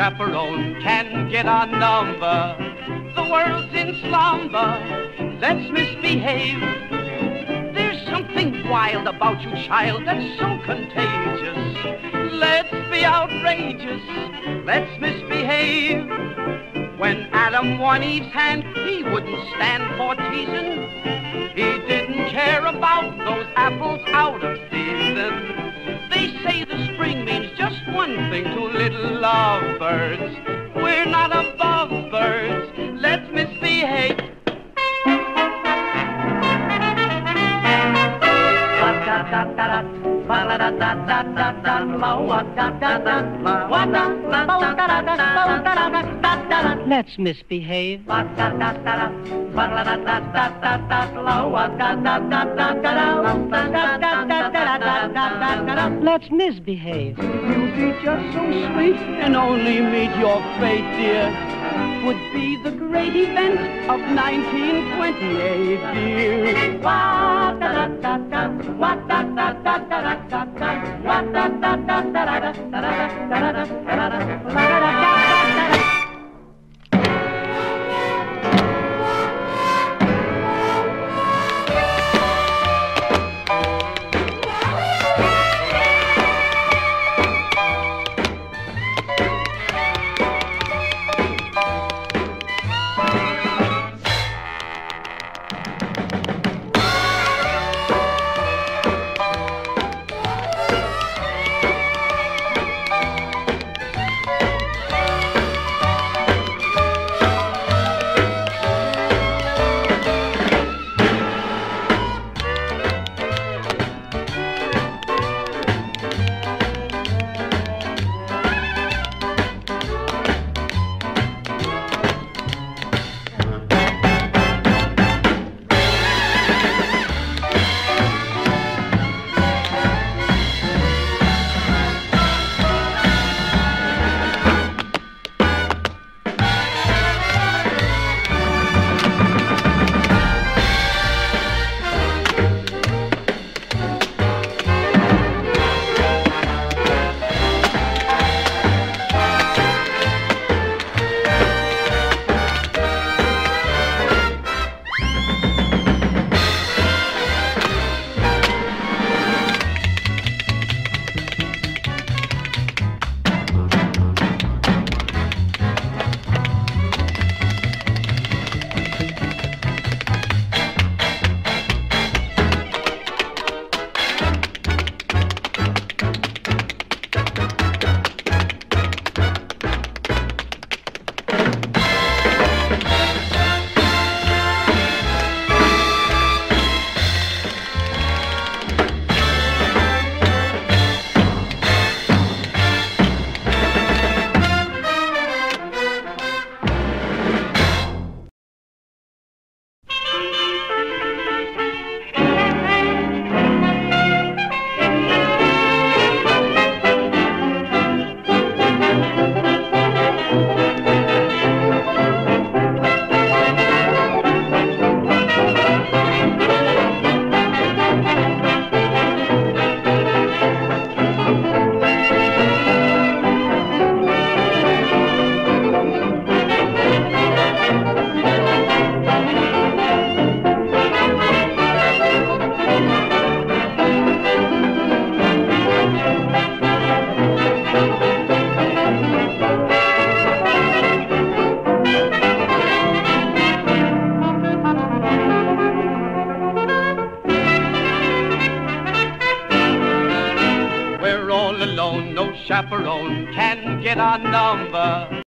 chaperone can get our number. The world's in slumber, let's misbehave. There's something wild about you, child, that's so contagious. Let's be outrageous, let's misbehave. When Adam won Eve's hand, he wouldn't stand for teasing. He didn't care about those apples out of season. They say the spring means just one thing to little lovebirds. We're not above birds, let's misbehave. Let's misbehave. Let's misbehave. You'd be just so sweet and only meet your fate, dear. Would be the great event of 1928, dear. Alone, no chaperone can get our number.